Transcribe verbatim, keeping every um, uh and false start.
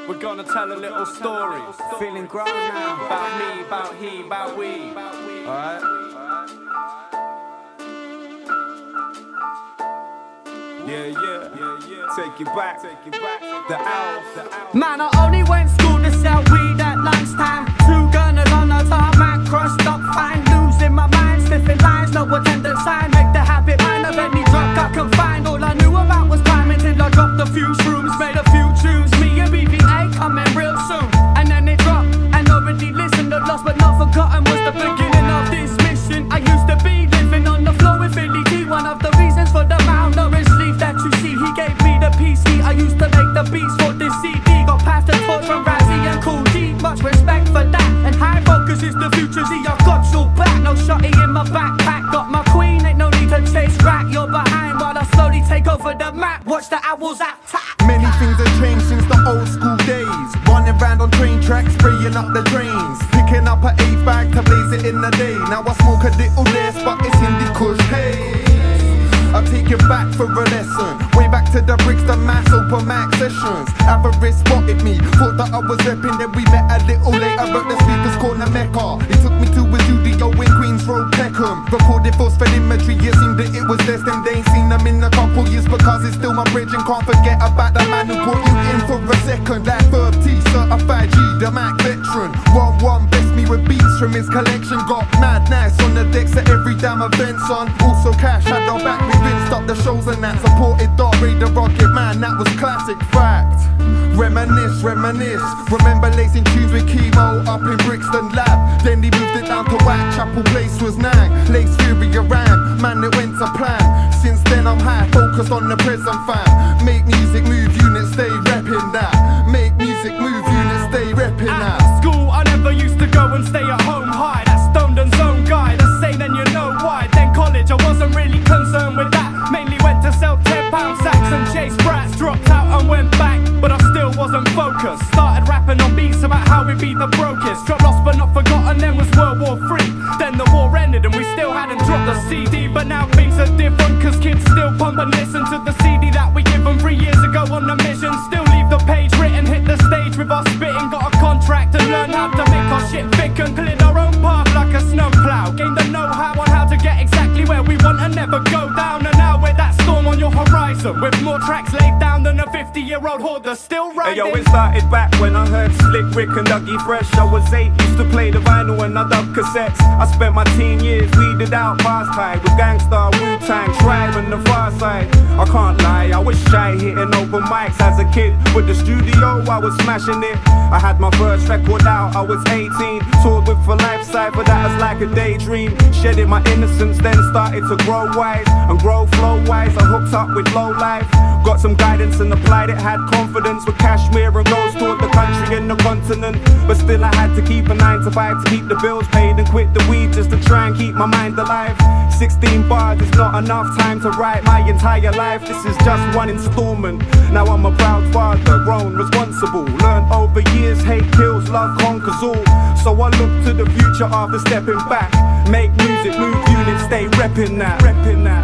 We're gonna tell a little story. Feeling grown now. About me, about he, about we. Alright? Yeah, yeah, yeah, yeah. Take you back, take you back. The owls, the owls. Man, I only went school to sell weed at lunchtime. Two gunners on the tarmac, crossed up fine. Losing my mind, sniffing lines, no attendance sign. Make the habit mine of any drug I can find. All I knew about was crime until I dropped a few shrooms. Made a few tunes, me and B B A coming real soon. And then it dropped, and already listened. The lost but not forgotten was the beginning of this mission. I used to be living on the floor with Philly T. One of the reasons for the malnourished leaf that you see. He gave me the P C, I used to make the beats for this C D. Got past the torch from Razzie and Cool D. Much respect for that, and high focus is the future Z. I got your back, no shotty in my backpack. Got my queen, ain't no need to chase rack. You're behind while I slowly take over the map. Watch the owls attack. Many things have changed since the old school days. Running round on train tracks, spraying up the drains. Picking up an eight bag to blaze it in the day. Now I smoke a little less, but it's Hindi kush. Hey, I'll take you back for a lesson. Way back to the bricks, the mass open max sessions. Avarice spotted me, thought that I was repping. Then we met a little later at the speakers corner Mecca. He took me to a studio in Queens Road, Peckham. Recorded for imagery, it seemed that it was destined. They ain't seen them in a couple years because it's still my bridge. And can't forget about the man who brought you in for a second. Like Verb T, certified G, the Mac veteran. One one blessed me with beats from his collection. Got mad nice on the decks at every damn event, son. Also cash had our back, we rinsed up the shows and that. Supported Dark Ray, the Rocket Man, that was classic fact. Reminisce, reminisce. Remember lacing tunes with chemo up in Brixton Lab. Then he moved it down to Whitechapel Place was Nang. Lace Fury around, man it went to plan. Since then I'm high, focused on the present fam. Make music move, units stay repping that. Make music move, units stay repping that. At school I never used to go and stay at home high. That stoned and zone guy, the same then you know why. Then college I wasn't really concerned with that. Mainly went to sell ten pound sacks and chase brats. Dropped out and went back, but I still wasn't focused. Started rapping on beats about how we beat the brokest. Dropped lost but not forgotten, then was World War Three. Then the war ended and we still hadn't dropped the C D. But now things are different, cause kids still pump and listen to the C D that we gave them three years ago on the mission. Still leave the page written, hit the stage with our spitting. Got a contract and learn how to make our shit thick and cleared our own path like a snowplow. Gained the know-how on how to get exactly where we want and never go down. And now we're that storm on your horizon, with more tracks laid down than a fifty year old hoarder still riding. Hey yo, it started back when I heard Slick Rick and Dougie Fresh. I was eight, used to play the vinyl and I dubbed cassettes. I spent my teen years weeded out past high with Gangstar, Wu-Tang, Tribe and the Far Side. I can't lie, I was shy hitting open mics as a kid. With the studio I was smashing it. I had my first record out, I was eighteen. Toured with For Life Cypher, that was like a daydream. Shedding my innocence, then started to grow wise and grow flow wise. I hooked up with Low Life, got some guidance and applied it. Had confidence with Kashmir and goals toward the country and the continent. But still I had to keep a nine to five to keep the bills paid and quit the weed just to try and keep my mind alive. Sixteen bars is not enough time to write my entire life. This is just one installment. Now I'm a proud father, grown, responsible. Learned over years, hate kills, love conquers all. So I look to the future after stepping back. Make music, move units, stay reppin' that, reppin' that.